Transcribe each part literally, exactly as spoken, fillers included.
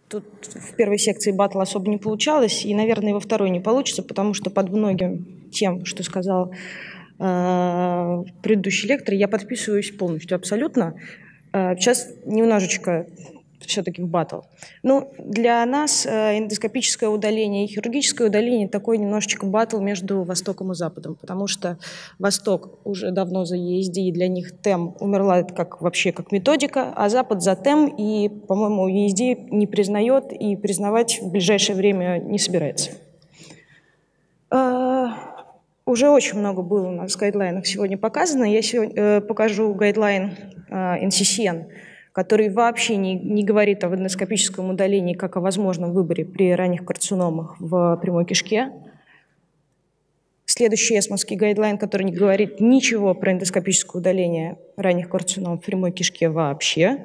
тут в первой секции батл особо не получалось, и, наверное, и во второй не получится, потому что под многим тем, что сказал э, предыдущий лектор, я подписываюсь полностью, абсолютно. Э, сейчас немножечко все-таки в батл. Ну, для нас э, эндоскопическое удаление и хирургическое удаление такой немножечко батл между Востоком и Западом, потому что Восток уже давно за и эс ди, и для них ТЭМ умерла как, вообще как методика, а Запад за ТЭМ, и, по-моему, и эс ди не признает и признавать в ближайшее время не собирается. Э, уже очень много было у нас в гайдлайнах сегодня показано. Я сегодня э, покажу гайдлайн э, эн си си эн, который вообще не, не говорит об эндоскопическом удалении как о возможном выборе при ранних карциномах в прямой кишке. Следующий эсмовский гайдлайн, который не говорит ничего про эндоскопическое удаление ранних карцином в прямой кишке вообще.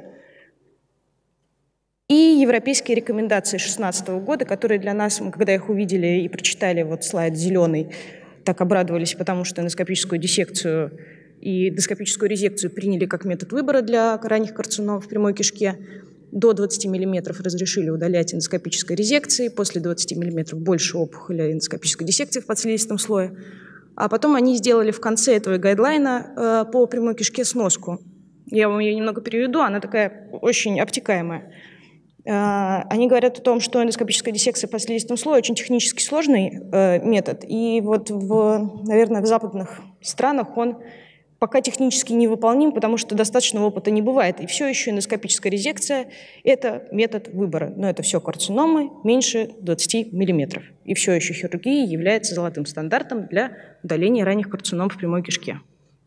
И европейские рекомендации две тысячи шестнадцатого года, которые для нас, мы когда их увидели и прочитали, вот слайд зеленый, так обрадовались, потому что эндоскопическую диссекцию и эндоскопическую резекцию приняли как метод выбора для ранних карцином в прямой кишке. До двадцати миллиметров разрешили удалять эндоскопической резекции, после двадцати миллиметров больше опухоли эндоскопической диссекции в подслизистом слое. А потом они сделали в конце этого гайдлайна э, по прямой кишке сноску. Я вам ее немного переведу, она такая очень обтекаемая. Э, они говорят о том, что эндоскопическая диссекция в подслизистом слое очень технически сложный э, метод, и вот, в, наверное, в западных странах он пока технически невыполним, потому что достаточного опыта не бывает. И все еще эндоскопическая резекция – это метод выбора. Но это все карциномы меньше двадцати миллиметров. И все еще хирургия является золотым стандартом для удаления ранних карцином в прямой кишке.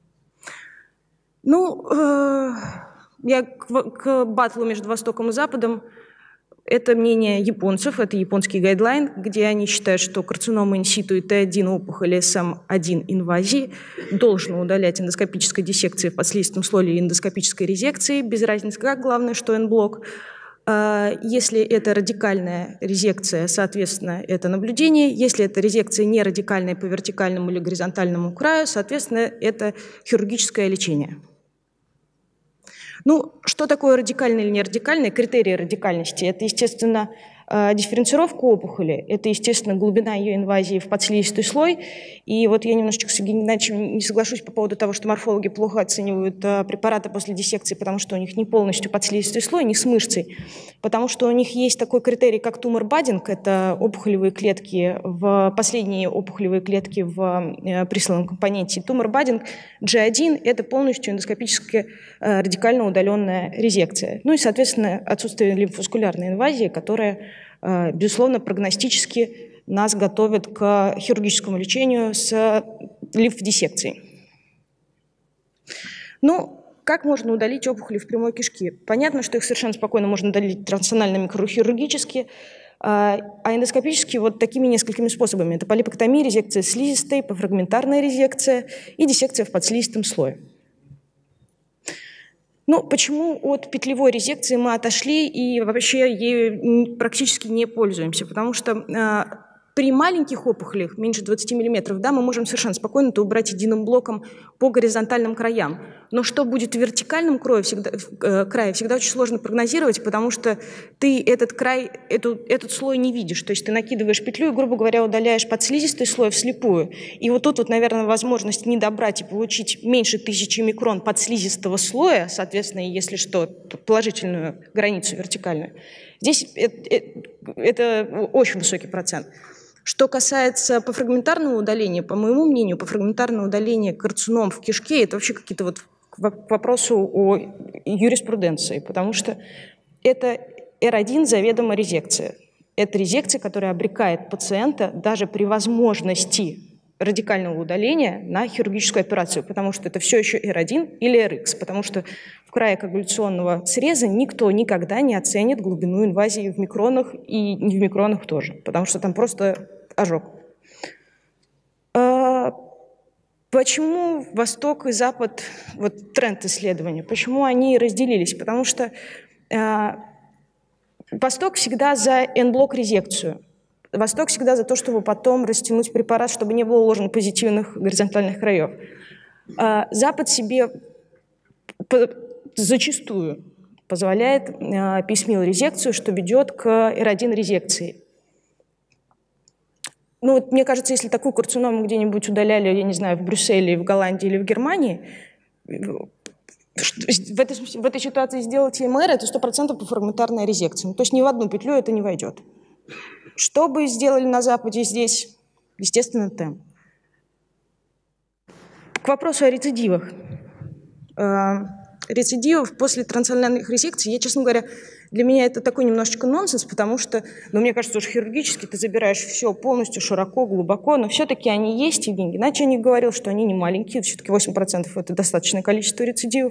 Ну, э, я к, к баттлу между Востоком и Западом. Это мнение японцев, это японский гайдлайн, где они считают, что карцинома инситу и Т один опухоль эс эм один инвазии должно удалять эндоскопической диссекцией в подслизистом слое или эндоскопической резекции, без разницы как, главное, что Н-блок. Если это радикальная резекция, соответственно, это наблюдение. Если это резекция не радикальная по вертикальному или горизонтальному краю, соответственно, это хирургическое лечение. Ну, что такое радикальное или нерадикальное? Критерии радикальности – это, естественно, дифференцировка опухоли, это, естественно, глубина ее инвазии в подслизистый слой. И вот я немножечко с Евгением Геннадьевичем не соглашусь по поводу того, что морфологи плохо оценивают препараты после диссекции, потому что у них не полностью подслизистый слой, не с мышцей, потому что у них есть такой критерий, как тумор-баддинг, это опухолевые клетки, в последние опухолевые клетки в присланном компоненте. Тумор-баддинг джи один – это полностью эндоскопически радикально удаленная резекция. Ну и, соответственно, отсутствие лимфоваскулярной инвазии, которая, безусловно, прогностически нас готовит к хирургическому лечению с лимфодиссекцией. Ну, как можно удалить опухоли в прямой кишке? Понятно, что их совершенно спокойно можно удалить трансанально микрохирургически, а эндоскопически вот такими несколькими способами. Это полипэктомия, резекция слизистой, пофрагментарная резекция и диссекция в подслизистом слое. Ну, почему от петлевой резекции мы отошли и вообще ею практически не пользуемся? Потому что э, при маленьких опухолях, меньше двадцати миллиметров, да, мы можем совершенно спокойно это убрать единым блоком по горизонтальным краям. Но что будет в вертикальном крае всегда, э, крае, всегда очень сложно прогнозировать, потому что ты этот край, эту, этот слой не видишь. То есть ты накидываешь петлю и, грубо говоря, удаляешь подслизистый слой вслепую. И вот тут, вот, наверное, возможность не добрать и получить меньше тысячи микрон подслизистого слоя, соответственно, если что, положительную границу вертикальную. Здесь это, это очень высокий процент. Что касается пофрагментарного удаления, по моему мнению, пофрагментарное удаление карцином в кишке – это вообще какие-то вот к вопросу о юриспруденции, потому что это эр один заведомо резекция. Это резекция, которая обрекает пациента даже при возможности радикального удаления на хирургическую операцию, потому что это все еще эр один или эр икс, потому что в крае коагуляционного среза никто никогда не оценит глубину инвазии в микронах и не в микронах тоже, потому что там просто ожог. Почему Восток и Запад, вот тренд исследования, почему они разделились? Потому что Восток всегда за эн-блок резекцию. Восток всегда за то, чтобы потом растянуть препарат, чтобы не было ложно-позитивных горизонтальных краев. Запад себе зачастую позволяет э, письмил-резекцию, что ведет к эр один резекции. Ну, вот, мне кажется, если такую карциному где-нибудь удаляли, я не знаю, в Брюсселе, в Голландии или в Германии, в этой, в этой ситуации сделать эм эр – это сто процентов фрагментарная резекция. Ну, то есть ни в одну петлю это не войдет. Что бы сделали на Западе здесь? Естественно, ТЭМ. К вопросу о рецидивах. Рецидивов после трансанальных резекций, я, честно говоря, для меня это такой немножечко нонсенс, потому что, ну, мне кажется, уж хирургически ты забираешь все полностью, широко, глубоко, но все-таки они есть, и Евгений Геннадьевич не говорил, что они не маленькие, все-таки восемь процентов это достаточное количество рецидивов.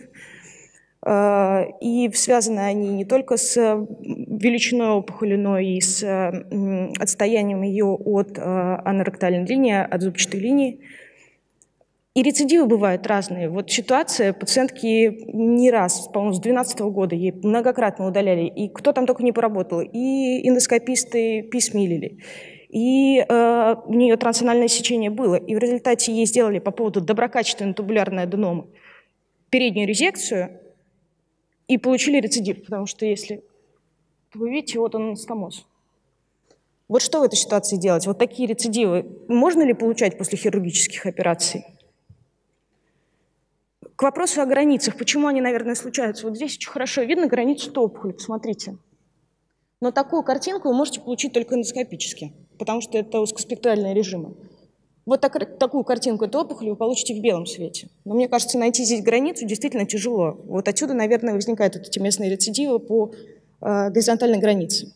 И связаны они не только с величиной опухоли, но и с отстоянием ее от аноректальной линии, от зубчатой линии. И рецидивы бывают разные. Вот ситуация пациентки не раз, по-моему, с две тысячи двенадцатого года ей многократно удаляли. И кто там только не поработал. И эндоскописты письмилили. И э, у нее трансанальное сечение было. И в результате ей сделали по поводу доброкачественной тубулярной аденомы переднюю резекцию и получили рецидив. Потому что если вы видите, вот он анастомоз. Вот что в этой ситуации делать? Вот такие рецидивы можно ли получать после хирургических операций? К вопросу о границах. Почему они, наверное, случаются? Вот здесь очень хорошо видно границу опухоли, посмотрите. Но такую картинку вы можете получить только эндоскопически, потому что это узкоспектральные режимы. Вот так, такую картинку этой опухоли вы получите в белом свете. Но мне кажется, найти здесь границу действительно тяжело. Вот отсюда, наверное, возникают вот эти местные рецидивы по э, горизонтальной границе.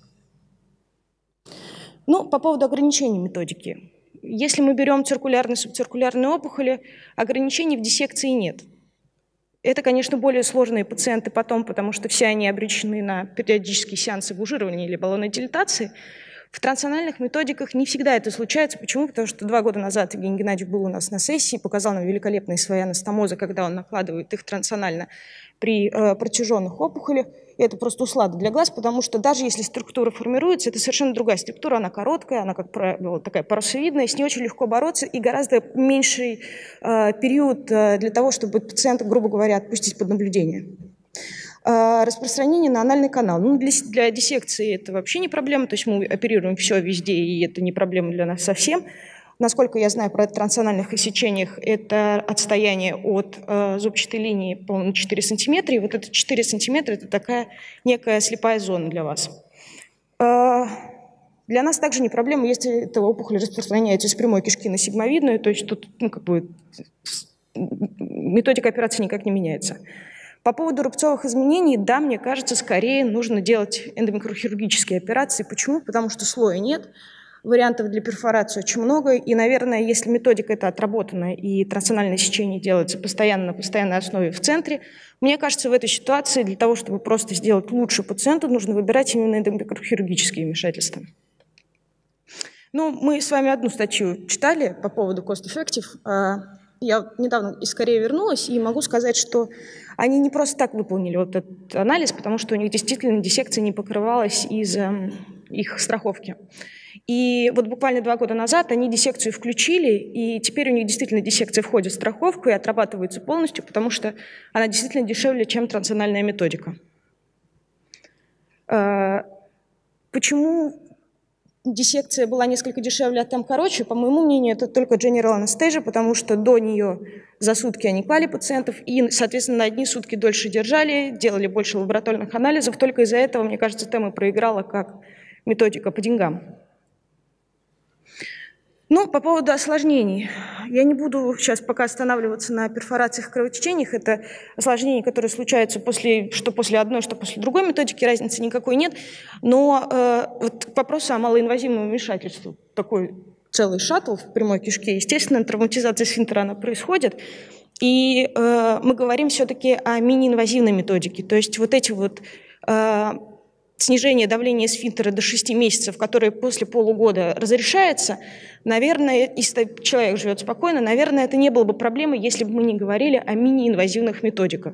Ну, по поводу ограничений методики. Если мы берем циркулярные, субциркулярные опухоли, ограничений в диссекции нет. Это, конечно, более сложные пациенты потом, потому что все они обречены на периодические сеансы бужирования или баллонной дилатации. В трансанальных методиках не всегда это случается. Почему? Потому что два года назад Евгений Геннадьевич был у нас на сессии, показал нам великолепные свои анастомозы, когда он накладывает их трансанально при э, протяженных опухолях. И это просто услада для глаз, потому что даже если структура формируется, это совершенно другая структура, она короткая, она, как правило, такая парусовидная, с ней очень легко бороться, и гораздо меньший э, период э, для того, чтобы пациента, грубо говоря, отпустить под наблюдение. Э, распространение на анальный канал. Ну, для, для диссекции это вообще не проблема, то есть мы оперируем все везде, и это не проблема для нас совсем. Насколько я знаю про трансанальных сечениях, это отстояние от э, зубчатой линии, по-моему, четыре сантиметра. И вот это четыре сантиметра – это такая некая слепая зона для вас. Э, для нас также не проблема, если эта опухоль распространяется из прямой кишки на сигмовидную, то есть тут ну, как бы, методика операции никак не меняется. По поводу рубцовых изменений, да, мне кажется, скорее нужно делать эндомикрохирургические операции. Почему? Потому что слоя нет. Вариантов для перфорации очень много, и, наверное, если методика эта отработана и трансанальное сечение делается постоянно на постоянной основе в центре, мне кажется, в этой ситуации для того, чтобы просто сделать лучше пациенту, нужно выбирать именно эндомикрохирургические вмешательства. Ну, мы с вами одну статью читали по поводу cost-effective. Я недавно из Кореи вернулась и могу сказать, что они не просто так выполнили вот этот анализ, потому что у них действительно диссекция не покрывалась из-за их страховки. И вот буквально два года назад они диссекцию включили, и теперь у них действительно диссекция входит в страховку и отрабатывается полностью, потому что она действительно дешевле, чем трансанальная методика. Почему диссекция была несколько дешевле, а там короче? По моему мнению, это только General Anesthesia, потому что до нее за сутки они клали пациентов и, соответственно, на одни сутки дольше держали, делали больше лабораторных анализов. Только из-за этого, мне кажется, тема проиграла как методика по деньгам. Ну, по поводу осложнений. Я не буду сейчас пока останавливаться на перфорациях и кровотечениях. Это осложнения, которые случаются после, что после одной, что после другой методики, разницы никакой нет. Но э, вот к вопросу о малоинвазивном вмешательстве. Такой целый шаттл в прямой кишке. Естественно, травматизация сфинктера она происходит. И э, мы говорим все-таки о мини-инвазивной методике. То есть вот эти вот... Э, снижение давления сфинктера до шести месяцев, которое после полугода разрешается, наверное, если человек живет спокойно, наверное, это не было бы проблемой, если бы мы не говорили о мини-инвазивных методиках.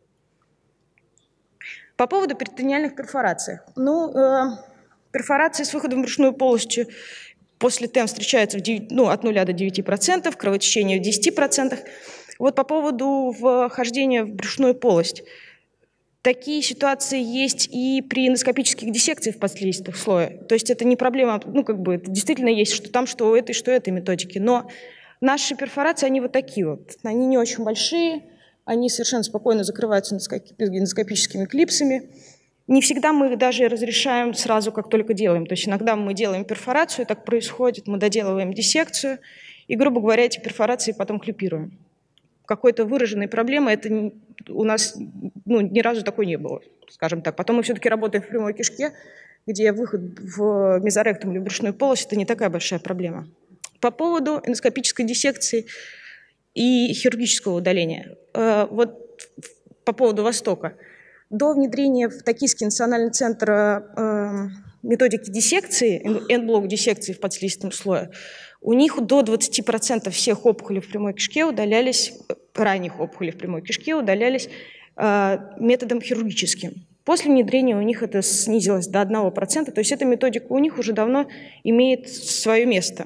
По поводу перитонеальных перфораций. Ну, э, перфорации с выходом в брюшную полость после ТЭМ встречаются в девять, ну, от нуля до девяти процентов, кровотечение в десяти процентах. Вот по поводу вхождения в брюшную полость. Такие ситуации есть и при эндоскопических диссекциях в подслизистых слоя. То есть это не проблема, ну как бы это действительно есть что там, что у этой, что у этой методики. Но наши перфорации, они вот такие вот. Они не очень большие, они совершенно спокойно закрываются эндоскопическими клипсами. Не всегда мы их даже разрешаем сразу, как только делаем. То есть иногда мы делаем перфорацию, так происходит, мы доделываем диссекцию, и, грубо говоря, эти перфорации потом клипируем. Какой-то выраженной проблемы это у нас ну, ни разу такой не было, скажем так. Потом мы все-таки работаем в прямой кишке, где выход в мезоректум или в брюшную полость – это не такая большая проблема. По поводу эндоскопической диссекции и хирургического удаления. Вот по поводу Востока. До внедрения в Токийский национальный центр э, методики диссекции, энд-блок диссекции в подслизистом слое, у них до двадцати процентов всех опухолей в прямой кишке удалялись, ранних опухолей в прямой кишке удалялись э, методом хирургическим. После внедрения у них это снизилось до одного процента, то есть эта методика у них уже давно имеет свое место.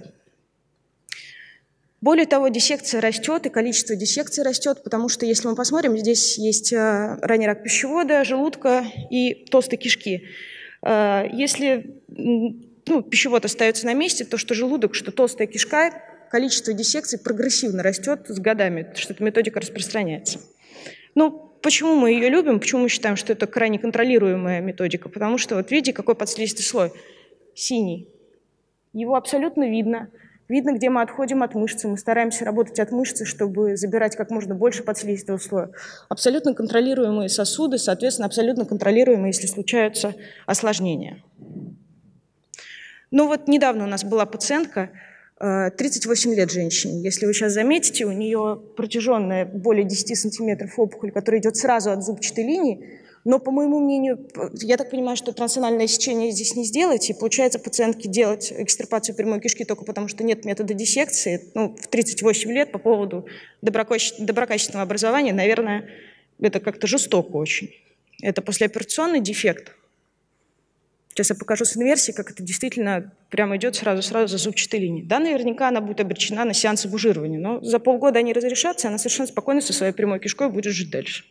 Более того, диссекция растет, и количество диссекций растет, потому что, если мы посмотрим, здесь есть ранний рак пищевода, желудка и толстой кишки. Если ну, пищевод остается на месте, то что желудок, что толстая кишка, количество диссекций прогрессивно растет с годами, что эта методика распространяется. Ну, почему мы ее любим, почему мы считаем, что это крайне контролируемая методика? Потому что вот видите, какой подслизистый слой? Синий. Его абсолютно видно. Видно, где мы отходим от мышцы, мы стараемся работать от мышцы, чтобы забирать как можно больше подслизистого слоя. Абсолютно контролируемые сосуды, соответственно, абсолютно контролируемые, если случаются осложнения. Ну вот недавно у нас была пациентка, тридцать восемь лет женщине. Если вы сейчас заметите, у нее протяженная более десяти сантиметров опухоль, которая идет сразу от зубчатой линии. Но, по моему мнению, я так понимаю, что трансанальное сечение здесь не сделаете. И получается пациентке делать экстирпацию прямой кишки только потому, что нет метода диссекции. Ну, в тридцать восемь лет по поводу доброкачественного образования, наверное, это как-то жестоко очень. Это послеоперационный дефект. Сейчас я покажу с инверсией, как это действительно прямо идет сразу-сразу за зубчатой линией. Да, наверняка она будет обречена на сеансы бужирования, но за полгода они разрешатся, и она совершенно спокойно со своей прямой кишкой будет жить дальше.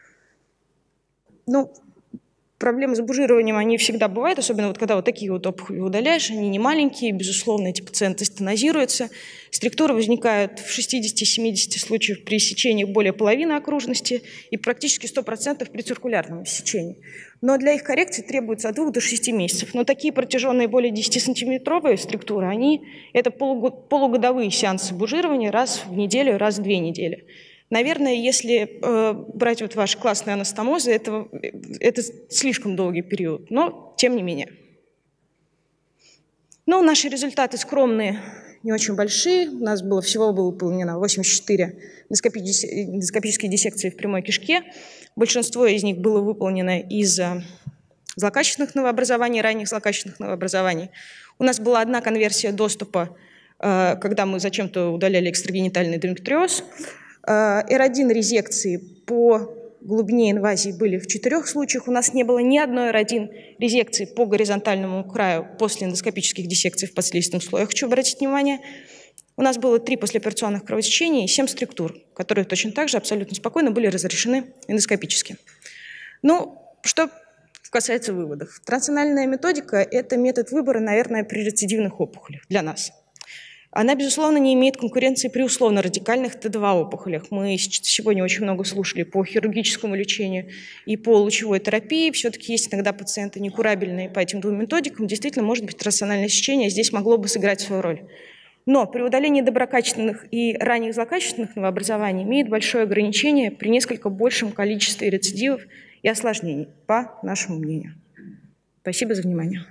Ну, проблемы с бужированием, они всегда бывают, особенно вот когда вот такие вот опухоли удаляешь, они не маленькие, безусловно, эти пациенты стенозируются. Структуры возникают в шестидесяти-семидесяти случаях при сечении более половины окружности и практически сто процентов при циркулярном сечении. Но для их коррекции требуется от двух до шести месяцев. Но такие протяженные более десятисантиметровые структуры, они, это полугод, полугодовые сеансы бужирования раз в неделю, раз в две недели. Наверное, если э, брать вот ваши классные анастомозы, это, это слишком долгий период, но тем не менее. Ну, наши результаты скромные, не очень большие. У нас было всего было выполнено восемьдесят четыре эндоскопические диссекции в прямой кишке. Большинство из них было выполнено из злокачественных новообразований, ранних злокачественных новообразований. У нас была одна конверсия доступа, э, когда мы зачем-то удаляли экстрагенитальный эндометриоз. эр один резекции по глубине инвазии были в четырех случаях. У нас не было ни одной эр один резекции по горизонтальному краю после эндоскопических диссекций в подслизистом слое. Я хочу обратить внимание, у нас было три послеоперационных кровотечения и семь структур, которые точно так же абсолютно спокойно были разрешены эндоскопически. Ну, что касается выводов. Трансанальная методика – это метод выбора, наверное, при рецидивных опухолях для нас. Она, безусловно, не имеет конкуренции при условно-радикальных Т два опухолях. Мы сегодня очень много слушали по хирургическому лечению и по лучевой терапии. Все-таки есть иногда пациенты некурабельные по этим двум методикам. Действительно, может быть, трансанальное сечение здесь могло бы сыграть свою роль. Но при удалении доброкачественных и ранних злокачественных новообразований имеет большое ограничение при несколько большем количестве рецидивов и осложнений, по нашему мнению. Спасибо за внимание.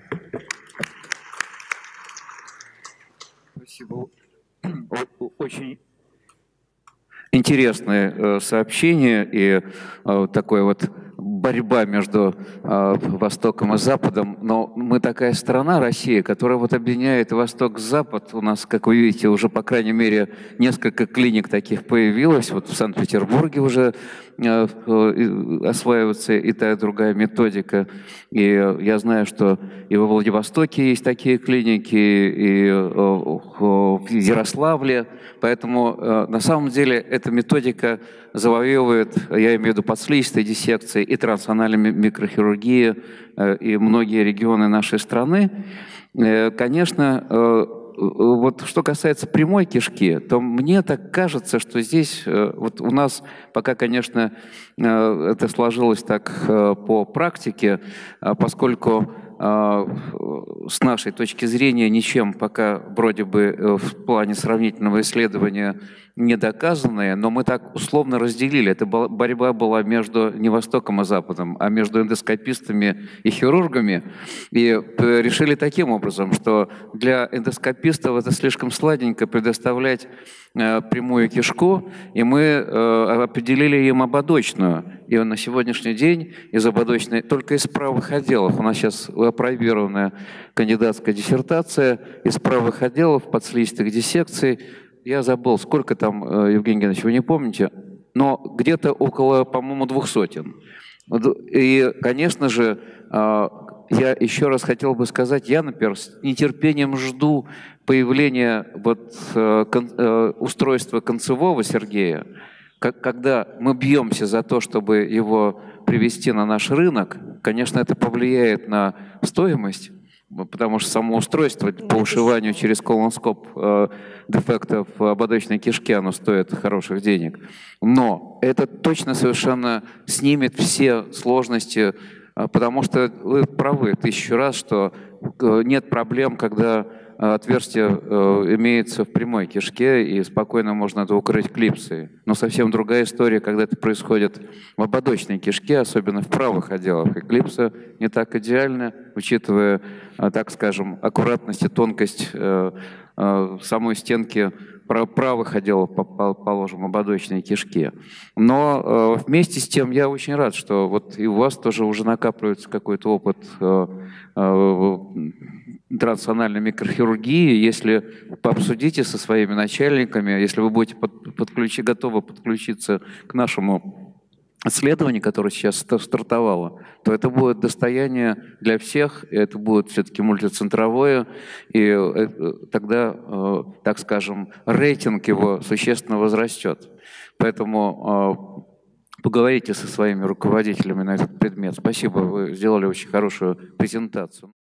Спасибо. Очень интересное сообщение и такое вот борьба между Востоком и Западом. Но мы такая страна, Россия, которая вот объединяет Восток с Запад. У нас, как вы видите, уже, по крайней мере, несколько клиник таких появилось. Вот в Санкт-Петербурге уже осваивается и та, и другая методика. И я знаю, что и во Владивостоке есть такие клиники, и в Ярославле. Поэтому на самом деле эта методика завоевывает, я имею в виду подслизистые диссекции и трансанальная микрохирургия, и многие регионы нашей страны. Конечно, вот что касается прямой кишки, то мне так кажется, что здесь вот у нас пока, конечно, это сложилось так по практике, поскольку с нашей точки зрения ничем пока вроде бы в плане сравнительного исследования не доказанное, но мы так условно разделили. Эта борьба была между не Востоком и Западом, а между эндоскопистами и хирургами. И решили таким образом, что для эндоскопистов это слишком сладенько предоставлять прямую кишку, и мы определили им ободочную. И на сегодняшний день из ободочной, только из правых отделов, у нас сейчас апробированная кандидатская диссертация, из правых отделов подслизистых диссекций, я забыл, сколько там, Евгений Геннадьевич, вы не помните, но где-то около, по-моему, двух сотен. И, конечно же, я еще раз хотел бы сказать, я, например, с нетерпением жду появления вот, устройства концевого Сергея, когда мы бьемся за то, чтобы его привести на наш рынок. Конечно, это повлияет на стоимость, потому что само устройство по ушиванию через колоноскоп э, дефектов в ободочной кишке, оно стоит хороших денег. Но это точно совершенно снимет все сложности, э, потому что вы правы тысячу раз, что э, нет проблем, когда отверстие э, имеется в прямой кишке, и спокойно можно это укрыть клипсой. Но совсем другая история, когда это происходит в ободочной кишке, особенно в правых отделах. И клипса не так идеальна, учитывая, э, так скажем, аккуратность и тонкость э, э, самой стенки правых отделов, положим, ободочной кишки. Но э, вместе с тем я очень рад, что вот и у вас тоже уже накапливается какой-то опыт э, э, трансанальной микрохирургии. Если пообсудите со своими начальниками, если вы будете под, подключи, готовы подключиться к нашему исследованию, которое сейчас стартовало, то это будет достояние для всех, и это будет все-таки мультицентровое, и тогда, так скажем, рейтинг его существенно возрастет. Поэтому поговорите со своими руководителями на этот предмет. Спасибо, вы сделали очень хорошую презентацию.